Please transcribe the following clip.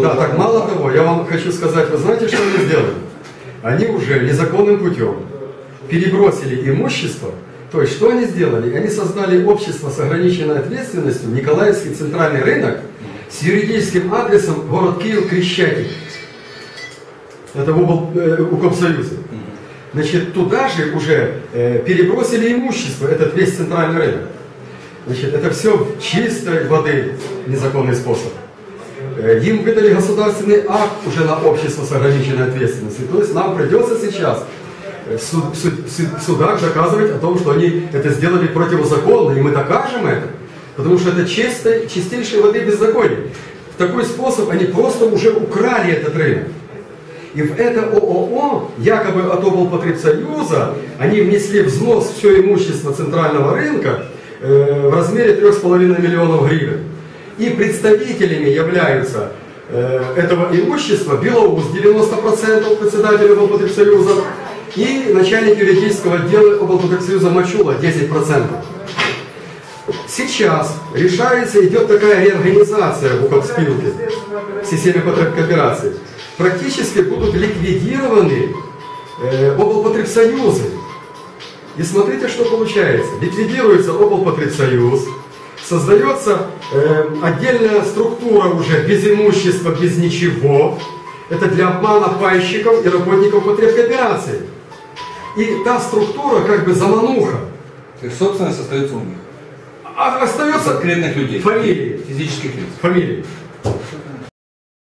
Да, так мало того, я вам хочу сказать, вы знаете, что они сделали? Они уже незаконным путем перебросили имущество. То есть, что они сделали? Они создали общество с ограниченной ответственностью, Николаевский центральный рынок, с юридическим адресом город Киев, Крещатик. Это у Комсоюза. Значит, туда же уже перебросили имущество, этот весь центральный рынок. Значит, это все чистой воды незаконный способ. Им выдали государственный акт уже на общество с ограниченной ответственностью. То есть нам придется сейчас в судах доказывать о том, что они это сделали противозаконно, и мы докажем это, потому что это чистейшей воды беззаконие. В такой способ они просто уже украли этот рынок. И в это ООО, якобы от облпотребсоюза, они внесли взнос в все имущество центрального рынка в размере 3,5 миллионов гривен. И представителями являются этого имущества Белоус 90%, председатель облпотребсоюза, и начальник юридического отдела облпотребсоюза Мачула 10%. Сейчас решается, идет такая реорганизация в Укрспилке, в системе потребкоопераций. Практически будут ликвидированы облпотребсоюзы. И смотрите, что получается. Ликвидируется облпотребсоюз, создается отдельная структура уже без имущества, без ничего. Это для обмана пайщиков и работников потребкооперации. И та структура как бы замануха. То есть собственность остается у них. Остается конкретных людей. Фамилии. Физических лиц. Фамилии.